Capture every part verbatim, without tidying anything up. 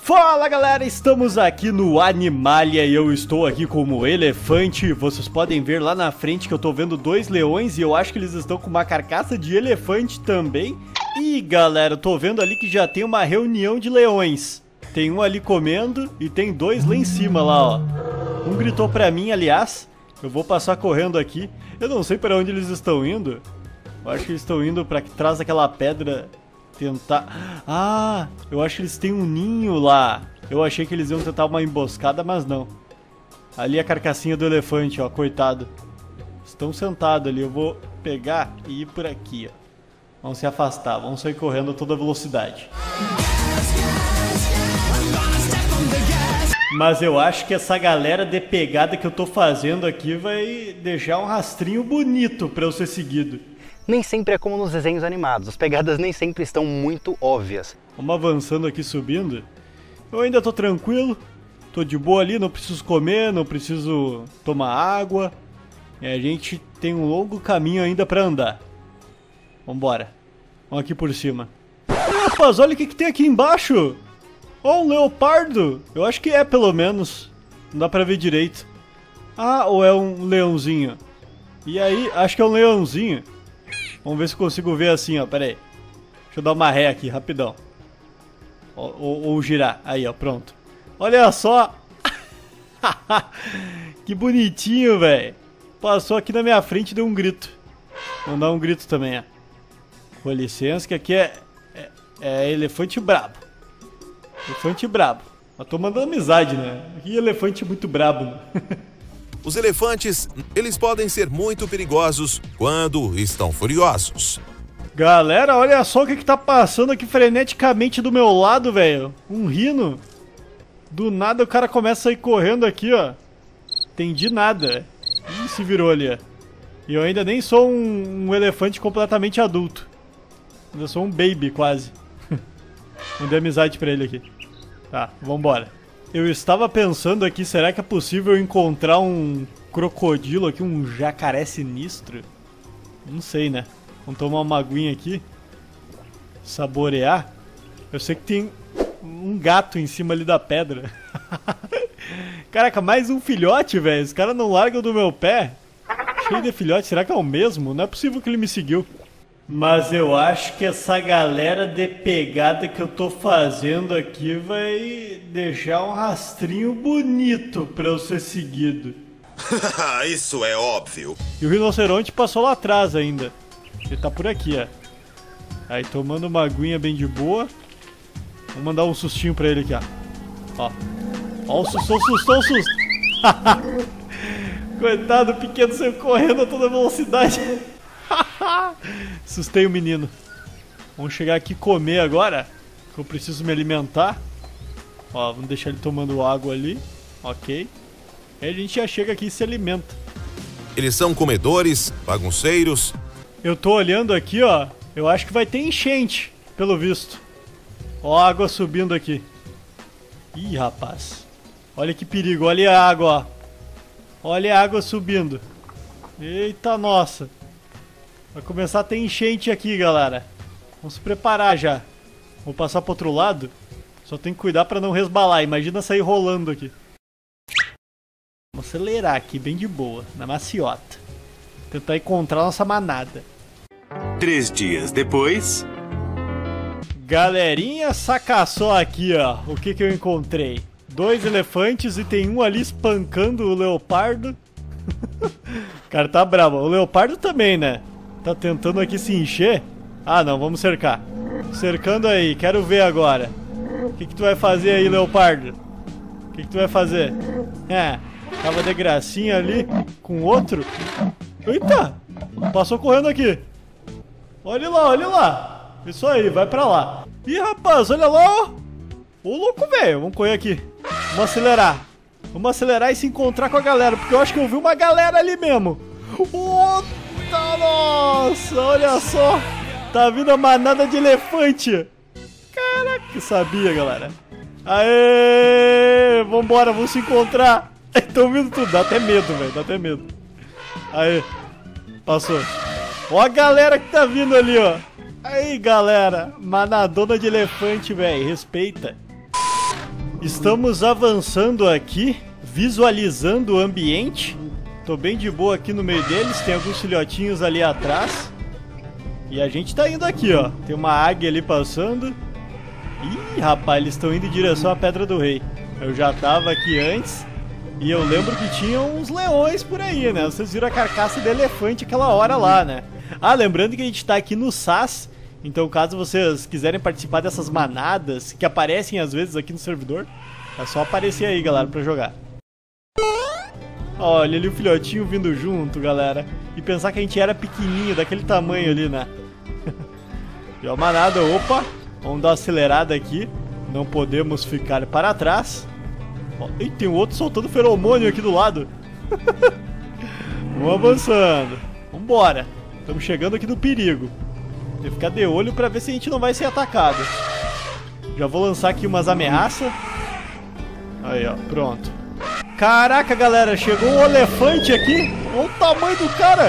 Fala galera, estamos aqui no Animalia e eu estou aqui como elefante. Vocês podem ver lá na frente que eu tô vendo dois leões e eu acho que eles estão com uma carcaça de elefante também. E galera, eu tô vendo ali que já tem uma reunião de leões. Tem um ali comendo e tem dois lá em cima lá, ó. Um gritou pra mim, aliás. Eu vou passar correndo aqui. Eu não sei pra onde eles estão indo. Eu acho que eles estão indo pra trás daquela pedra. Tentar... Ah, eu acho que eles têm um ninho lá. Eu achei que eles iam tentar uma emboscada, mas não. Ali é a carcassinha do elefante, ó, coitado. Estão sentados ali, eu vou pegar e ir por aqui, ó. Vamos se afastar, vamos sair correndo a toda velocidade. Mas eu acho que essa galera de pegada que eu tô fazendo aqui vai deixar um rastrinho bonito pra eu ser seguido. Nem sempre é como nos desenhos animados, as pegadas nem sempre estão muito óbvias. Vamos avançando aqui, subindo. Eu ainda tô tranquilo, tô de boa ali, não preciso comer, não preciso tomar água. E a gente tem um longo caminho ainda pra andar. Vambora. Vamos aqui por cima. Ah, rapaz, olha o que, que tem aqui embaixo. Ó, um leopardo. Eu acho que é, pelo menos. Não dá pra ver direito. Ah, ou é um leãozinho? E aí, acho que é um leãozinho. Vamos ver se consigo ver assim, ó, pera aí. Deixa eu dar uma ré aqui, rapidão. Ou, ou, ou girar, aí ó, pronto. Olha só. Que bonitinho, velho. Passou aqui na minha frente e deu um grito. Vamos dar um grito também, ó. Com licença, que aqui é, é, é elefante brabo. Elefante brabo. Eu tô mandando amizade, né? Que elefante muito brabo, né? Os elefantes, eles podem ser muito perigosos quando estão furiosos. Galera, olha só o que que tá passando aqui freneticamente do meu lado, velho. Um rino. Do nada o cara começa a ir correndo aqui, ó. Entendi nada. Ih, se virou ali, ó. E eu ainda nem sou um, um elefante completamente adulto. Ainda sou um baby, quase. Mandei amizade pra ele aqui. Tá, vambora. Eu estava pensando aqui, será que é possível encontrar um crocodilo aqui, um jacaré sinistro? Não sei, né? Vamos tomar uma aguinha aqui. Saborear. Eu sei que tem um gato em cima ali da pedra. Caraca, mais um filhote, velho. Os caras não largam do meu pé. Cheio de filhote, será que é o mesmo? Não é possível que ele me seguiu. Mas eu acho que essa galera de pegada que eu tô fazendo aqui vai deixar um rastrinho bonito pra eu ser seguido. Isso é óbvio. E o rinoceronte passou lá atrás ainda. Ele tá por aqui, ó. Aí tomando uma aguinha bem de boa. Vou mandar um sustinho pra ele aqui, ó. Ó, ó o susto, o susto, o susto. Coitado, pequeno saiu correndo a toda velocidade. Assustei o menino. Vamos chegar aqui e comer agora, que eu preciso me alimentar. Ó, vamos deixar ele tomando água ali. Ok. Aí a gente já chega aqui e se alimenta. Eles são comedores, bagunceiros. Eu tô olhando aqui, ó. Eu acho que vai ter enchente, pelo visto. Ó a água subindo aqui. Ih, rapaz. Olha que perigo, olha a água, ó. Olha a água subindo. Eita, nossa. Vai começar a ter enchente aqui, galera. Vamos se preparar já. Vou passar pro outro lado. Só tem que cuidar pra não resbalar. Imagina sair rolando aqui. Vamos acelerar aqui, bem de boa. Na maciota. Tentar encontrar nossa manada. Três dias depois... Galerinha, saca só aqui, ó. O que que eu encontrei. Dois elefantes e tem um ali espancando o leopardo. O cara tá bravo. O leopardo também, né? Tá tentando aqui se encher. Ah, não, vamos cercar. Cercando aí, quero ver agora. O que que tu vai fazer aí, leopardo? O que que tu vai fazer? É, tava de gracinha ali com outro. Eita, passou correndo aqui. Olha lá, olha lá. Isso aí, vai pra lá. Ih, rapaz, olha lá, ó. Ô, louco, velho, vamos correr aqui. Vamos acelerar. Vamos acelerar e se encontrar com a galera, porque eu acho que eu vi uma galera ali mesmo. Ô, nossa, olha só. Tá vindo a manada de elefante. Caraca, sabia, galera. Aê, vambora, vamos se encontrar. Estão vindo tudo, dá até medo, velho, dá até medo. Aê, passou. Ó a galera que tá vindo ali, ó. Aí, galera, manadona de elefante, velho, respeita. Estamos avançando aqui, visualizando o ambiente. Tô bem de boa aqui no meio deles, tem alguns filhotinhos ali atrás. E a gente tá indo aqui, ó. Tem uma águia ali passando. Ih, rapaz, eles estão indo em direção à Pedra do Rei. Eu já tava aqui antes. E eu lembro que tinha uns leões por aí, né? Vocês viram a carcaça de elefante aquela hora lá, né? Ah, lembrando que a gente tá aqui no S A S. Então, caso vocês quiserem participar dessas manadas que aparecem às vezes aqui no servidor, é só aparecer aí, galera, pra jogar. Olha ali o filhotinho vindo junto, galera. E pensar que a gente era pequenininho, daquele tamanho ali, né? E a manada, opa, vamos dar uma acelerada aqui. Não podemos ficar para trás. Ó, e tem outro soltando feromônio aqui do lado. Vamos avançando. Vambora. Estamos chegando aqui no perigo. Tem que ficar de olho pra ver se a gente não vai ser atacado. Já vou lançar aqui umas ameaças. Aí, ó, pronto. Caraca, galera, chegou um elefante aqui. Olha o tamanho do cara.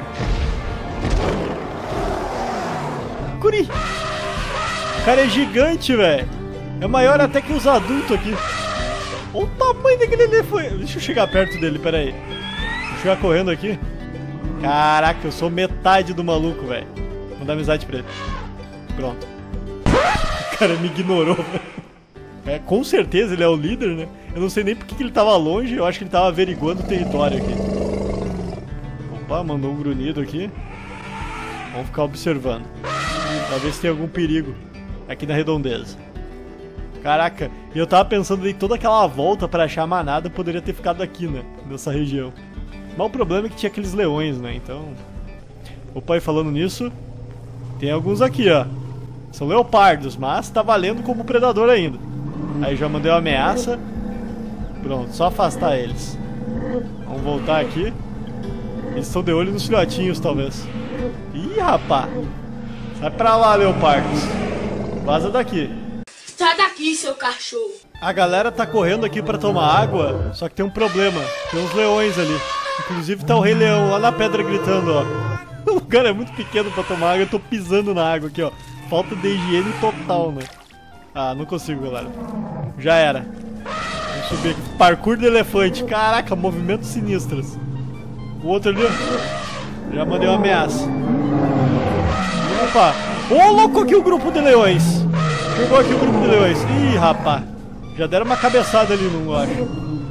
Curi. O cara é gigante, velho. É maior até que os adultos aqui. Olha o tamanho daquele elefante. Deixa eu chegar perto dele, pera aí. Deixa eu chegar correndo aqui. Caraca, eu sou metade do maluco, velho. Vou dar amizade pra ele. Pronto. O cara me ignorou, velho. É, com certeza ele é o líder, né? Eu não sei nem porque que ele tava longe. Eu acho que ele tava averiguando o território aqui. Opa, mandou um grunhido aqui. Vamos ficar observando. Pra ver se tem algum perigo aqui na redondeza. Caraca, e eu tava pensando em toda aquela volta pra achar a manada, poderia ter ficado aqui, né? Nessa região. Mas o problema é que tinha aqueles leões, né? Então... Opa, e falando nisso, tem alguns aqui, ó. São leopardos, mas tá valendo como predador ainda. Aí já mandei uma ameaça. Pronto, só afastar eles. Vamos voltar aqui. Eles estão de olho nos filhotinhos, talvez. Ih, rapá. Sai pra lá, leopardos. Vaza daqui. Sai daqui, seu cachorro. A galera tá correndo aqui pra tomar água, só que tem um problema. Tem uns leões ali. Inclusive tá o Rei Leão lá na pedra gritando, ó. O cara é muito pequeno pra tomar água, eu tô pisando na água aqui, ó. Falta de higiene total, né? Ah, não consigo, galera. Já era. Vamos subir aqui. Parkour de elefante. Caraca, movimentos sinistros. O outro ali, ó. Já mandei uma ameaça. Opa. Ô, louco, aqui o grupo de leões. Chegou aqui o grupo de leões. Ih, rapá. Já deram uma cabeçada ali, não acho.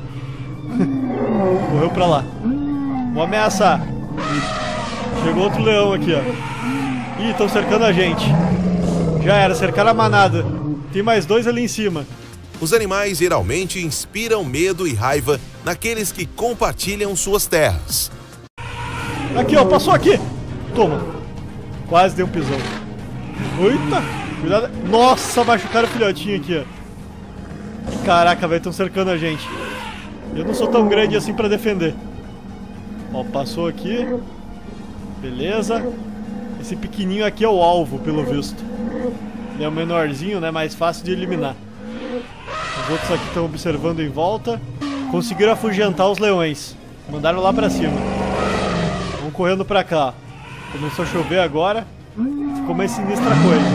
Correu pra lá. Vou ameaçar. Chegou outro leão aqui, ó. Ih, estão cercando a gente. Já era, cercaram a manada. Tem mais dois ali em cima. Os animais geralmente inspiram medo e raiva naqueles que compartilham suas terras. Aqui, ó, passou aqui. Toma. Quase deu um pisão. Eita, cuidado. Nossa, machucaram o filhotinho aqui, ó. Caraca, velho, estão cercando a gente. Eu não sou tão grande assim pra defender. Ó, passou aqui. Beleza. Esse pequenininho aqui é o alvo, pelo visto. Ele é o menorzinho, né? Mais fácil de eliminar. Os outros aqui estão observando em volta. Conseguiram afugentar os leões. Mandaram lá pra cima. Vão correndo pra cá. Começou a chover agora. Ficou mais sinistra a coisa.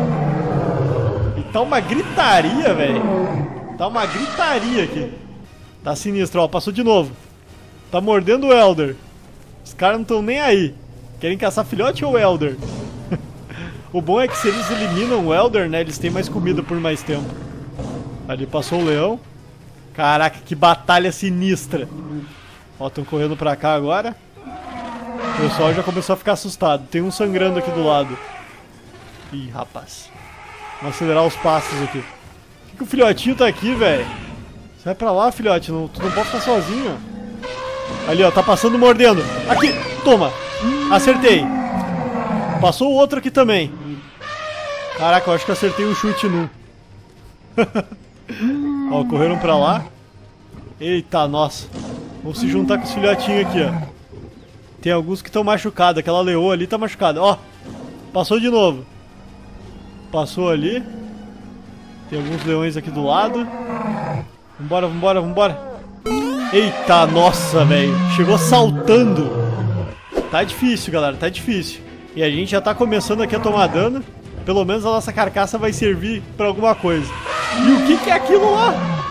E tá uma gritaria, velho. Tá uma gritaria aqui. Tá sinistro, ó. Passou de novo. Tá mordendo o Elder. Os caras não estão nem aí. Querem caçar filhote ou Elder? O bom é que se eles eliminam o Elder, né, eles têm mais comida por mais tempo. Ali passou o leão. Caraca, que batalha sinistra. Ó, estão correndo pra cá agora. O pessoal já começou a ficar assustado. Tem um sangrando aqui do lado. Ih, rapaz. Vamos acelerar os passos aqui. Por que, que o filhotinho tá aqui, velho? Sai pra lá, filhote. Não, tu não pode ficar sozinho. Ali, ó, tá passando mordendo. Aqui, toma. Acertei. Passou o outro aqui também. Caraca, eu acho que acertei um chute num. Ó, correram pra lá. Eita, nossa. Vamos se juntar com os filhotinhos aqui, ó. Tem alguns que estão machucados. Aquela leoa ali tá machucada. Ó, passou de novo. Passou ali. Tem alguns leões aqui do lado. Vambora, vambora, vambora. Eita, nossa, velho. Chegou saltando. Tá difícil, galera, tá difícil. E a gente já tá começando aqui a tomar dano. Pelo menos a nossa carcaça vai servir pra alguma coisa. E o que que é aquilo lá?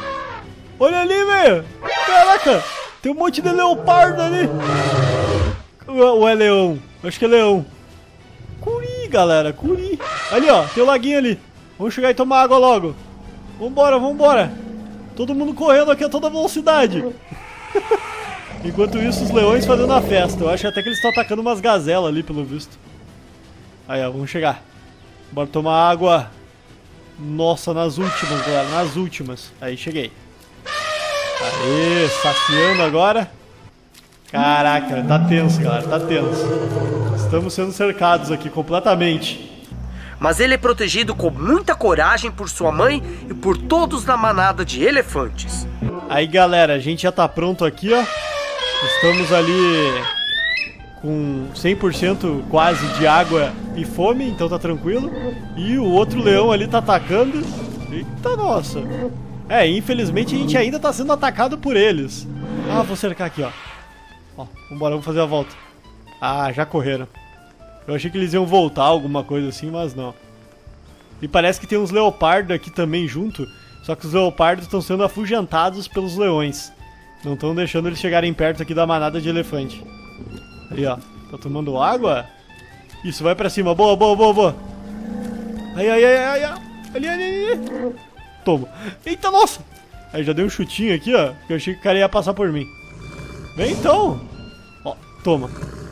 Olha ali, velho. Caraca, tem um monte de leopardo ali. Ou é leão? Acho que é leão. Curi, galera, curi. Ali, ó, tem o laguinho ali. Vamos chegar e tomar água logo. Vambora, vambora. Todo mundo correndo aqui a toda velocidade. Enquanto isso, os leões fazendo a festa. Eu acho até que eles estão atacando umas gazelas ali, pelo visto. Aí, ó, vamos chegar. Bora tomar água. Nossa, nas últimas, galera, nas últimas. Aí, cheguei. Aê, saciando agora. Caraca, tá tenso, galera, tá tenso. Estamos sendo cercados aqui completamente. Mas ele é protegido com muita coragem por sua mãe e por todos na manada de elefantes. Aí, galera, a gente já tá pronto aqui, ó. Estamos ali com cem por cento quase de água e fome, então tá tranquilo. E o outro leão ali tá atacando. Eita, nossa. É, infelizmente a gente ainda tá sendo atacado por eles. Ah, vou cercar aqui, ó. Ó, vambora, vamos fazer a volta. Ah, já correram. Eu achei que eles iam voltar, alguma coisa assim, mas não. E parece que tem uns leopardos aqui também junto. Só que os leopardos estão sendo afugentados pelos leões. Não estão deixando eles chegarem perto aqui da manada de elefante. Aí, ó. Tá tomando água? Isso, vai pra cima. Boa, boa, boa, boa. Aí, aí, aí, aí, aí. Ali, ali, ali. Toma. Eita, nossa. Aí, já dei um chutinho aqui, ó. Que eu achei que o cara ia passar por mim. Vem então. Ó, toma.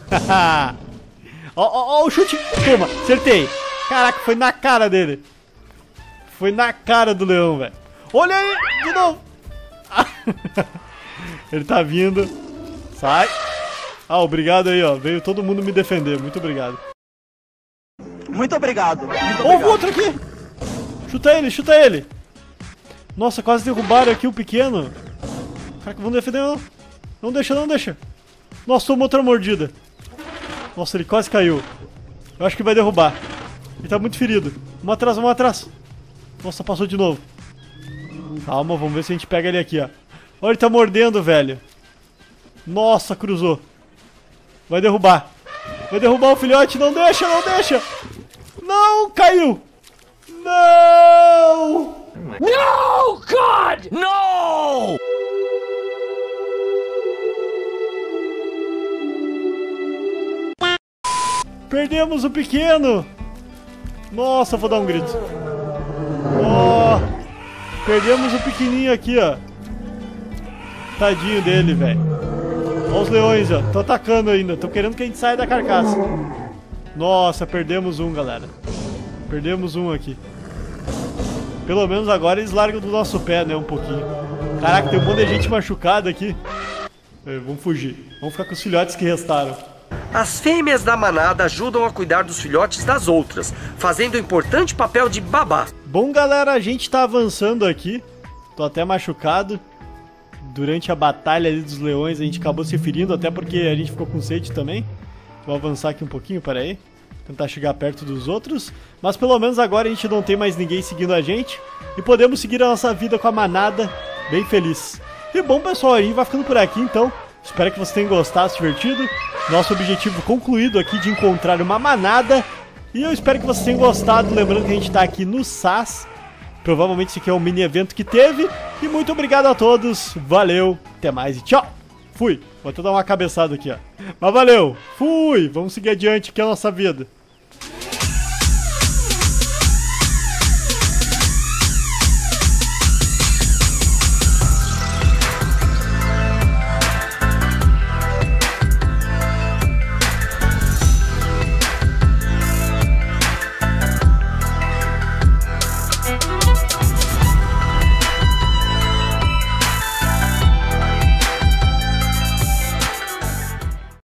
Ó, ó, ó, o chute. Toma, acertei. Caraca, foi na cara dele. Foi na cara do leão, velho. Olha aí, de novo. Ele tá vindo. Sai. Ah, obrigado aí, ó. Veio todo mundo me defender. Muito obrigado. Muito obrigado. Muito Ó, o outro aqui. Chuta ele, chuta ele. Nossa, quase derrubaram aqui o pequeno. Caraca, vamos defender, não. Não deixa, não deixa. Nossa, tomou outra mordida. Nossa, ele quase caiu. Eu acho que vai derrubar. Ele tá muito ferido. Vamos atrás, vamos atrás. Nossa, passou de novo. Calma, vamos ver se a gente pega ele aqui, ó. Olha, ele tá mordendo, velho. Nossa, cruzou. Vai derrubar. Vai derrubar o filhote. Não deixa, não deixa. Não, caiu. Não. No, God! No! Perdemos o pequeno. Nossa, vou dar um grito. Oh, perdemos o pequenininho aqui, ó. Tadinho dele, velho. Olha os leões, ó. Tô atacando ainda. Tô querendo que a gente saia da carcaça. Nossa, perdemos um, galera. Perdemos um aqui. Pelo menos agora eles largam do nosso pé, né? Um pouquinho. Caraca, tem um monte de gente machucada aqui. É, vamos fugir. Vamos ficar com os filhotes que restaram. As fêmeas da manada ajudam a cuidar dos filhotes das outras, fazendo o importante papel de babá. Bom, galera, a gente tá avançando aqui. Tô até machucado. Durante a batalha ali dos leões a gente acabou se ferindo, até porque a gente ficou com sede também. Vou avançar aqui um pouquinho, peraí. Tentar chegar perto dos outros. Mas pelo menos agora a gente não tem mais ninguém seguindo a gente. E podemos seguir a nossa vida com a manada bem feliz. E bom, pessoal, a gente vai ficando por aqui então. Espero que vocês tenham gostado, se divertido. Nosso objetivo concluído aqui de encontrar uma manada. E eu espero que vocês tenham gostado. Lembrando que a gente tá aqui no S A S. Provavelmente esse aqui é um mini evento que teve. E muito obrigado a todos. Valeu, até mais e tchau. Fui. Vou até dar uma cabeçada aqui, ó. Mas valeu. Fui. Vamos seguir adiante que é a nossa vida.